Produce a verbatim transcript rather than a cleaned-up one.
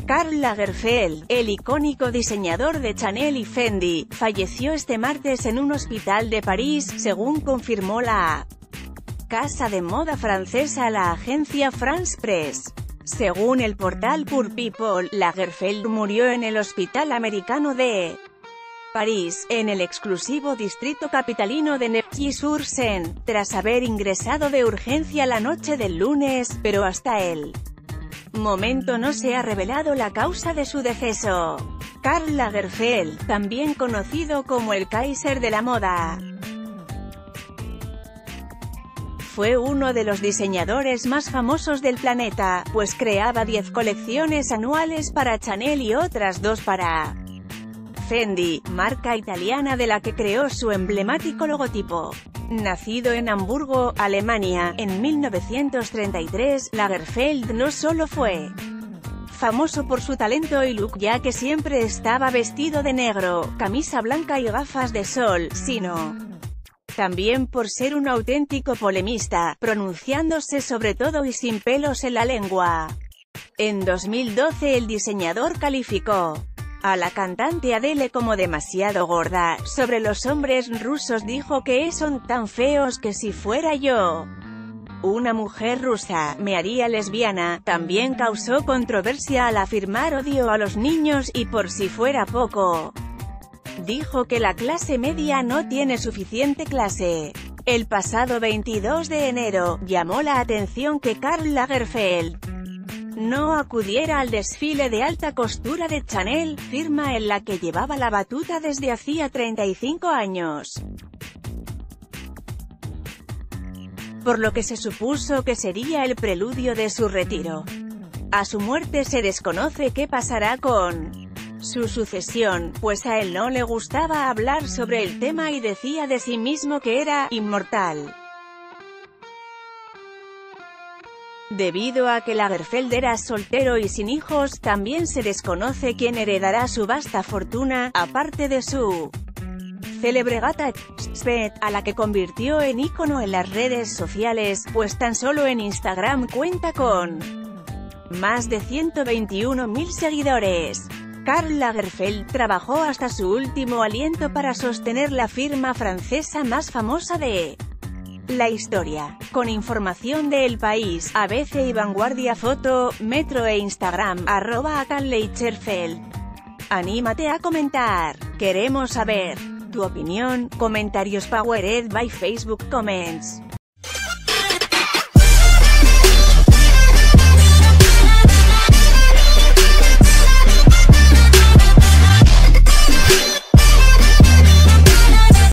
Karl Lagerfeld, el icónico diseñador de Chanel y Fendi, falleció este martes en un hospital de París, según confirmó la casa de moda francesa la agencia France Press. Según el portal Pure People, Lagerfeld murió en el hospital americano de París, en el exclusivo distrito capitalino de Neuilly-sur-Seine, tras haber ingresado de urgencia la noche del lunes, pero hasta el momento no se ha revelado la causa de su deceso. Karl Lagerfeld, también conocido como el Kaiser de la moda, fue uno de los diseñadores más famosos del planeta, pues creaba diez colecciones anuales para Chanel y otras dos para Fendi, marca italiana de la que creó su emblemático logotipo. Nacido en Hamburgo, Alemania, en mil novecientos treinta y tres, Lagerfeld no solo fue famoso por su talento y look, ya que siempre estaba vestido de negro, camisa blanca y gafas de sol, sino también por ser un auténtico polemista, pronunciándose sobre todo y sin pelos en la lengua. En dos mil doce el diseñador calificó a la cantante Adele como demasiado gorda. Sobre los hombres rusos dijo que son tan feos que si fuera yo una mujer rusa, me haría lesbiana. También causó controversia al afirmar odio a los niños y por si fuera poco, dijo que la clase media no tiene suficiente clase. El pasado veintidós de enero, llamó la atención que Karl Lagerfeld no acudiera al desfile de alta costura de Chanel, firma en la que llevaba la batuta desde hacía treinta y cinco años. Por lo que se supuso que sería el preludio de su retiro. A su muerte se desconoce qué pasará con su sucesión, pues a él no le gustaba hablar sobre el tema y decía de sí mismo que era inmortal. Debido a que Lagerfeld era soltero y sin hijos, también se desconoce quién heredará su vasta fortuna, aparte de su célebre gata Spet, a la que convirtió en ícono en las redes sociales, pues tan solo en Instagram cuenta con más de ciento veintiuno mil seguidores. Karl Lagerfeld trabajó hasta su último aliento para sostener la firma francesa más famosa de la historia. Con información de El País, A B C y Vanguardia Foto, Metro e Instagram, arroba a Karl Lagerfeld. Anímate a comentar. Queremos saber tu opinión. Comentarios powered by Facebook Comments.